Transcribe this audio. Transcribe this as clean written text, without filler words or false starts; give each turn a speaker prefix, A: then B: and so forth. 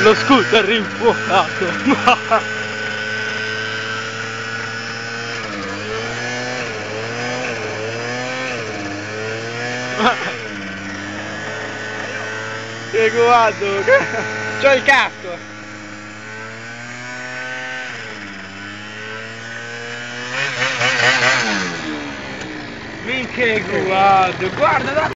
A: Lo scooter rinfuocato. Che guardo, c'ho il casco. Minchia guardo, guarda